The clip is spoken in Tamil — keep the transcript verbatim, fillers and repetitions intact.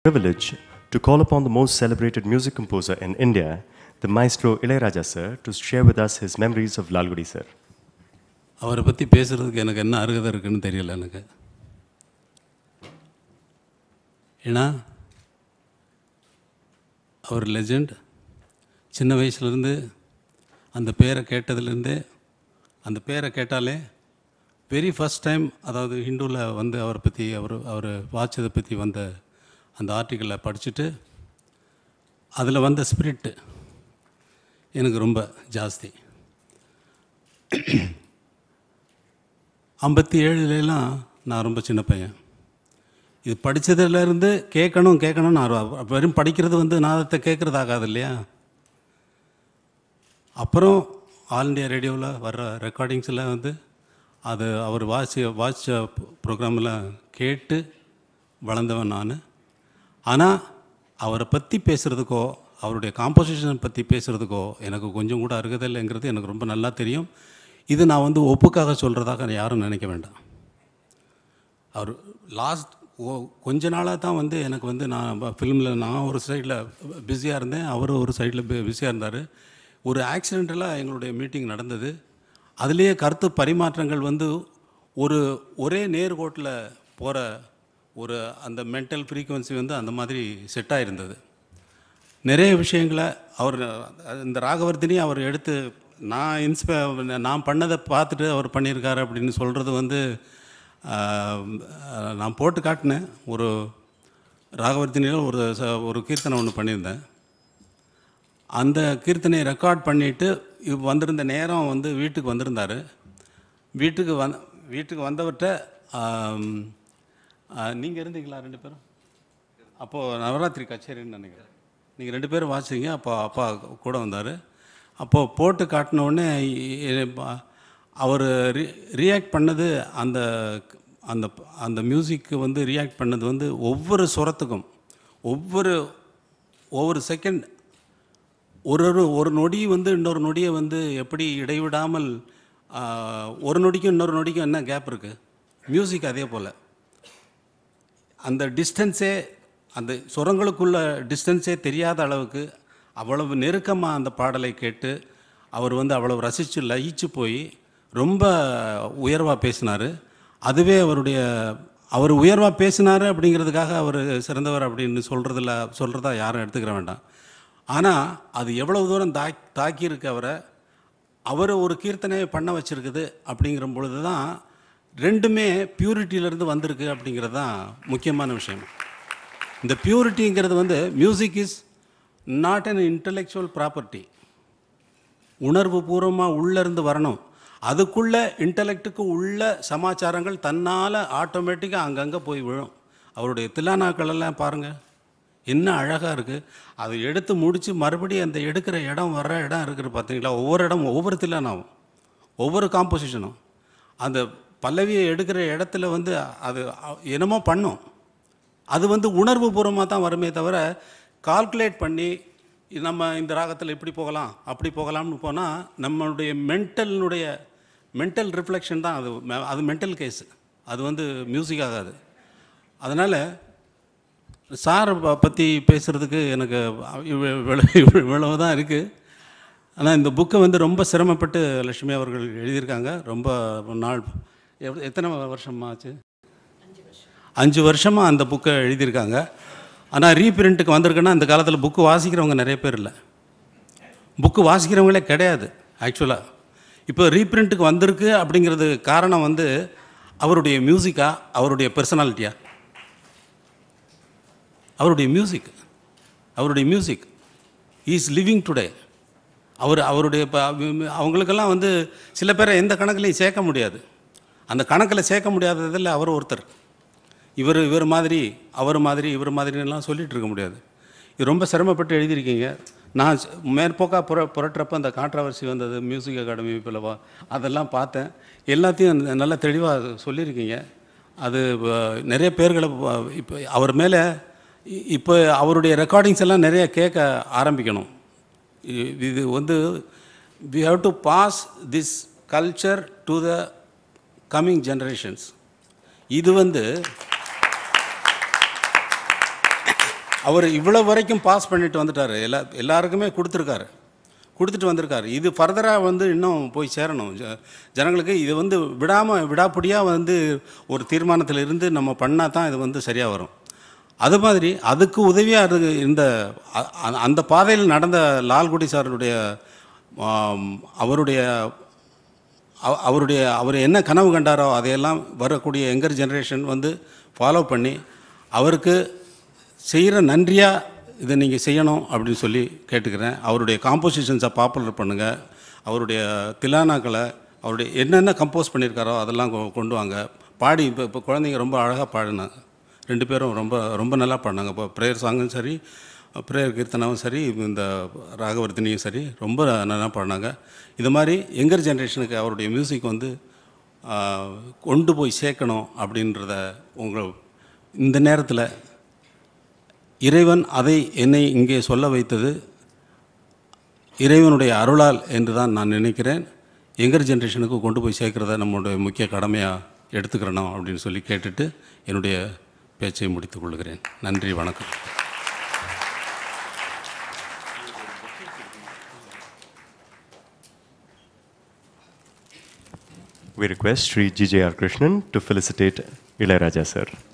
privilege to call upon the most celebrated music composer in India, the maestro Ilayaraja sir, to share with us his memories of Lalgudi sir. அவரை பற்றி பேசுகிறதுக்கு எனக்கு என்ன அருகதை இருக்குன்னு தெரியல எனக்கு. ஏன்னா அவர் லெஜெண்ட். சின்ன வயசுலேருந்து அந்த பேரை கேட்டதுலேருந்தே, அந்த பேரை கேட்டாலே வெரி ஃபஸ்ட் டைம், அதாவது ஹிந்துவில் வந்து அவரை பற்றி அவர் அவர் வாட்சதை பற்றி வந்த அந்த ஆர்டிக்கிளை படிச்சுட்டு அதில் வந்த ஸ்பிரிட்டு எனக்கு ரொம்ப ஜாஸ்தி. ஐம்பத்தி ஏழுலாம் நான் ரொம்ப சின்ன பையன். இது படித்ததுலேருந்து கேட்கணும் கேட்கணும்னு நான் வெறும் படிக்கிறது வந்து நாதத்தை கேட்குறது ஆகாது இல்லையா. அப்புறம் ஆல் இண்டியா ரேடியோவில் வர்ற ரெக்கார்டிங்ஸில் வந்து அது அவர் வாட்சி வாட்ச ப்ரோக்ராமில் கேட்டு வளர்ந்தவன் நான். ஆனால் அவரை பற்றி பேசுகிறதுக்கோ அவருடைய காம்போசிஷனை பற்றி பேசுகிறதுக்கோ எனக்கு கொஞ்சம் கூட அருகதில்லைங்கிறது எனக்கு ரொம்ப நல்லா தெரியும். இது நான் வந்து ஒப்புக்காக சொல்கிறதாக யாரும் நினைக்க வேண்டாம். அவர் லாஸ்ட் ஓ கொஞ்ச நாளாக தான் வந்து எனக்கு வந்து நான் ஃபிலிமில் நான் ஒரு சைடில் பிஸியாக இருந்தேன், அவர் ஒரு சைடில் பிஸியாக இருந்தார். ஒரு ஆக்சிடென்டலாக எங்களுடைய மீட்டிங் நடந்தது. அதுலேயே கருத்து பரிமாற்றங்கள் வந்து ஒரு ஒரே நேர்கோட்டில் போகிற ஒரு அந்த மென்டல் ஃப்ரீக்குவன்சி வந்து அந்த மாதிரி செட்டாக இருந்தது. நிறைய விஷயங்களை அவர் இந்த ராகவர்தினி அவர் எடுத்து நான் இன்ஸ்பை நான் பண்ணதை பார்த்துட்டு அவர் பண்ணியிருக்காரு அப்படின்னு சொல்கிறது வந்து நான் போட்டு காட்டினேன். ஒரு ராகவர்தினியில் ஒரு ஒரு கீர்த்தனை ஒன்று பண்ணியிருந்தேன். அந்த கீர்த்தனையை ரெக்கார்ட் பண்ணிவிட்டு வந்திருந்த நேரம் வந்து வீட்டுக்கு வந்திருந்தார். வீட்டுக்கு வந் வீட்டுக்கு வந்தவர்கிட்ட நீங்கள் இருந்தீங்களா ரெண்டு பேரும்? அப்போது நவராத்திரி கச்சேரின்னு நினைக்கிறேன். நீங்கள் ரெண்டு பேரும் வாசிங்க. அப்போ அப்பா கூட வந்தார். அப்போது போட்டு காட்டினோடனே அவர் ரி ரியாக்ட் பண்ணது அந்த அந்த அந்த மியூசிக்கு வந்து ரியாக்ட் பண்ணது வந்து ஒவ்வொரு சுரத்துக்கும் ஒவ்வொரு ஒவ்வொரு செகண்ட் ஒரு ஒரு ஒரு நொடி வந்து இன்னொரு நொடியை வந்து எப்படி இடைவிடாமல் ஒரு நொடிக்கும் இன்னொரு நொடிக்கும் என்ன கேப் இருக்குது. மியூசிக் அதே போல் அந்த டிஸ்டன்ஸே அந்த சுரங்களுக்குள்ள டிஸ்டன்ஸே தெரியாத அளவுக்கு அவ்வளவு நெருக்கமாக அந்த பாடலை கேட்டு அவர் வந்து அவ்வளவு ரசித்து லயிச்சு போய் ரொம்ப உயர்வாக பேசினார். அதுவே அவருடைய அவர் உயர்வாக பேசினார் அப்படிங்கிறதுக்காக அவர் சிறந்தவர் அப்படின்னு சொல்கிறதில்ல சொல்கிறதா யாரும் எடுத்துக்கிற வேண்டாம். ஆனால் அது எவ்வளவு தூரம் தா தாக்கியிருக்கு அவரை, அவர் ஒரு கீர்த்தனையை பண்ண வச்சுருக்குது அப்படிங்கிற பொழுது தான் ரெண்டுமே பியூரிட்டியிலேருந்து வந்திருக்கு அப்படிங்கிறது தான் முக்கியமான விஷயம். இந்த பியூரிட்டிங்கிறது வந்து music is not an intellectual property. உணர்வு பூர்வமாக உள்ளேருந்து வரணும். அதுக்குள்ளே இன்டலெக்டுக்கு உள்ள சமாச்சாரங்கள் தன்னால் ஆட்டோமேட்டிக்காக அங்கங்கே போய் விழும். அவருடைய தில்லானாக்களெல்லாம் பாருங்கள், என்ன அழகாக இருக்குது. அதை எடுத்து முடித்து மறுபடியும் அந்த எடுக்கிற இடம் வர்ற இடம் இருக்குது பார்த்தீங்களா. ஒவ்வொரு இடமும் ஒவ்வொரு தில்லானாவும் ஒவ்வொரு காம்போசிஷனும் அந்த பல்லவியை எடுக்கிற இடத்துல வந்து அது என்னமோ பண்ணும். அது வந்து உணர்வு பூர்வமாக தான் வருமே தவிர கால்குலேட் பண்ணி நம்ம இந்த ராகத்தில் இப்படி போகலாம் அப்படி போகலாம்னு போனால் நம்மளுடைய மென்டலினுடைய மென்டல் ரிஃப்ளெக்ஷன் தான் அது. அது மென்டல் கேஸு, அது வந்து மியூசிக் ஆகாது. அதனால் சாரை பற்றி பேசுகிறதுக்கு எனக்கு இவ்வளவு தான் இருக்குது. ஆனால் இந்த புக்கை வந்து ரொம்ப சிரமப்பட்டு லட்சுமி அவர்கள் எழுதியிருக்காங்க. ரொம்ப நாள் எத்தனை வருஷமா ஆச்சு? அஞ்சு வருஷமாக அந்த புக்கை எழுதியிருக்காங்க. ஆனால் ரீபிரிண்ட்டுக்கு வந்திருக்குன்னா அந்த காலத்தில் புக்கு வாசிக்கிறவங்க நிறைய பேர் இல்லை, புக்கு வாசிக்கிறவங்களே கிடையாது ஆக்சுவலாக. இப்போ ரீபிரிண்ட்டுக்கு வந்திருக்கு அப்படிங்கிறது காரணம் வந்து அவருடைய மியூசிக்கா அவருடைய பர்சனாலிட்டியா? அவருடைய மியூசிக் அவருடைய மியூசிக் இஸ் லிவிங் டுடே. அவர் அவருடைய அவங்களுக்கெல்லாம் வந்து சில பேரை எந்த கணக்குலையும் சேர்க்க முடியாது. அந்த கணக்கில் சேர்க்க முடியாததில் அவர் ஒருத்தர். இவர் இவர் மாதிரி அவர் மாதிரி இவர் மாதிரிலாம் சொல்லிகிட்டு இருக்க முடியாது. இது ரொம்ப சிரமப்பட்டு எழுதியிருக்கீங்க. நான் மேற்போக்காக புற புரட்டுறப்ப அந்த கான்ட்ரவர்சி வந்தது மியூசிக் அகாடமி பிளவா அதெல்லாம் பார்த்தேன். எல்லாத்தையும் நல்லா தெளிவாக சொல்லியிருக்கீங்க. அது நிறைய பேர்களை இப்போ அவர் மேலே இப்போ அவருடைய ரெக்கார்டிங்ஸ் எல்லாம் நிறைய கேட்க ஆரம்பிக்கணும். இது வந்து we have to pass this culture to the coming generations. இது வந்து அவர் இவ்வளோ வரைக்கும் பாஸ் பண்ணிட்டு வந்துட்டார். எல்லா எல்லாருக்குமே கொடுத்துருக்காரு, கொடுத்துட்டு வந்திருக்காரு. இது ஃபர்தராக வந்து இன்னும் போய் சேரணும் ஜ ஜனங்களுக்கு. இது வந்து விடாமல் விடாப்பிடியாக வந்து ஒரு தீர்மானத்தில் இருந்து நம்ம பண்ணால் தான் இது வந்து சரியாக வரும். அது மாதிரி அதுக்கு உதவியாக அது இந்த அந்த பாதையில் நடந்த லால்குடி சாருடைய அவருடைய அவருடைய அவர் என்ன கனவு கண்டாரோ அதையெல்லாம் வரக்கூடிய யங்கர் ஜெனரேஷன் வந்து ஃபாலோ பண்ணி அவருக்கு செய்கிற நன்றியாக இதை நீங்கள் செய்யணும் அப்படின்னு சொல்லி கேட்டுக்கிறேன். அவருடைய காம்போசிஷன்ஸை பாப்புலர் பண்ணுங்கள். அவருடைய திலானாக்களை அவருடைய என்னென்ன கம்போஸ் பண்ணியிருக்காரோ அதெல்லாம் கொண்டு வாங்க. பாடி இப்போ இப்போ குழந்தைங்க ரொம்ப அழகாக பாடினாங்க. ரெண்டு பேரும் ரொம்ப ரொம்ப நல்லா பாடினாங்க. இப்போ ப்ரேயர் சாங்கும் சரி, ப்ரேயர் கீர்த்தனாவும் சரி, இந்த ராகவர்த்தினியும் சரி ரொம்ப நல்லா பாடினாங்க. இது மாதிரி யங்கர் ஜென்ரேஷனுக்கு அவருடைய மியூசிக் வந்து கொண்டு போய் சேர்க்கணும் அப்படின்றத உங்கள் இந்த நேரத்தில் இறைவன் அதை என்னை இங்கே சொல்ல வைத்தது இறைவனுடைய அருளால் என்று தான் நான் நினைக்கிறேன். யங்கர் ஜென்ரேஷனுக்கு கொண்டு போய் சேர்க்கிறத நம்மளுடைய முக்கிய கடமையாக எடுத்துக்கிறணும் அப்படின்னு சொல்லி கேட்டுட்டு என்னுடைய பேச்சை முடித்துக் கொள்கிறேன். நன்றி, வணக்கம். We request Shri G J R Krishnan to felicitate Ilayaraja sir.